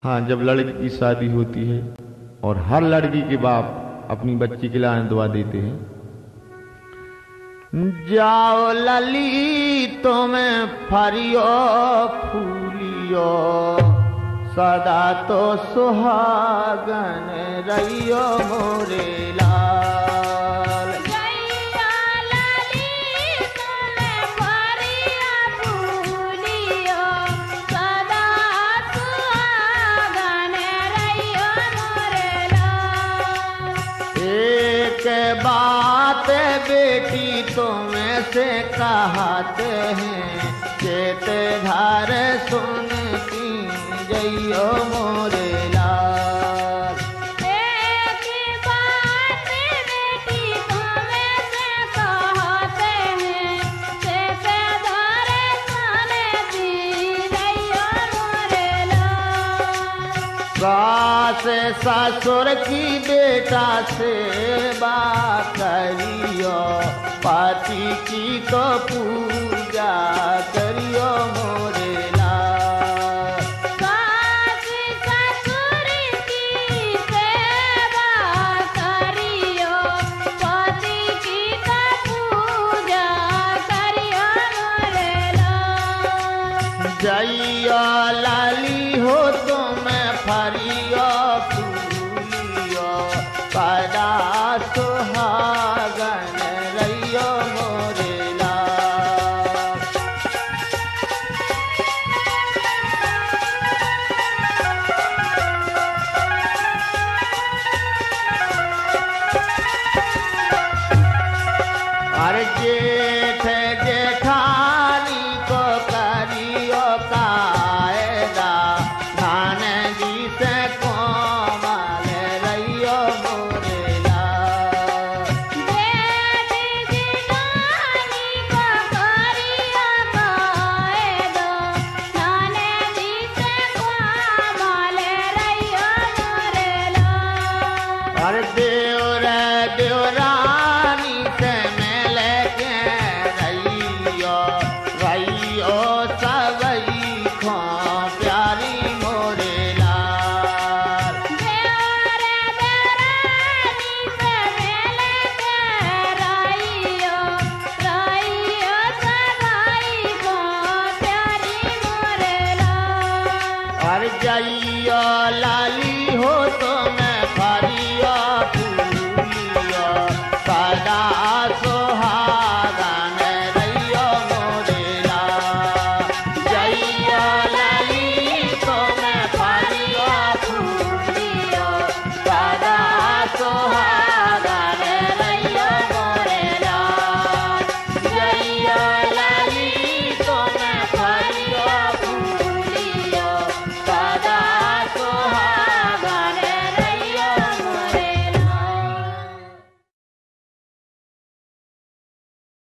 हाँ, जब लड़की की शादी होती है और हर लड़की के बाप अपनी बच्ची के लिए दुआ देते हैं, जाओ लली तुम्हें फरियो फूलियो सदा तो सुहागन रहियो मोरे लाल। जैया लली तुम्हें फरिया फूलियो सदा सुहागन रहियो मोरे लाल। एक बात बेटी तुम्हें से कहते हैं, चेते घर सुनती जइयो मोरे लाल। एक बात बेटी तुम्हें से कहते हैं, चेते धरे सुनती जइयो मोरे लाल। सास ससुर की बेटा सेवा करियो, पति की तो पूजा करियो मोरे लाल। सास ससुर की सेवा करियो, पति की तो पूजा करियो मोरे लाल। जइयो लाली हो तुम्हें फरियो फूलियो सदा सुहागन रहियो मोरे लाल। अरे जेठ जेठानी को करियो कायदा, जी से कोमल रहियो मोरे लाल। जेठ जेठानी को करियो कायदा, जी से कोमल रहियो मोरे लाल। अरे देवर देवरानी से मिल के रहियो रहियो सबई खो प्यारी मोरे लाल। देवर देवरानी से मिल के रहियो रहियो सगाई को प्यारी मोरे लाल। अरे जइयो लाली हो तो मैं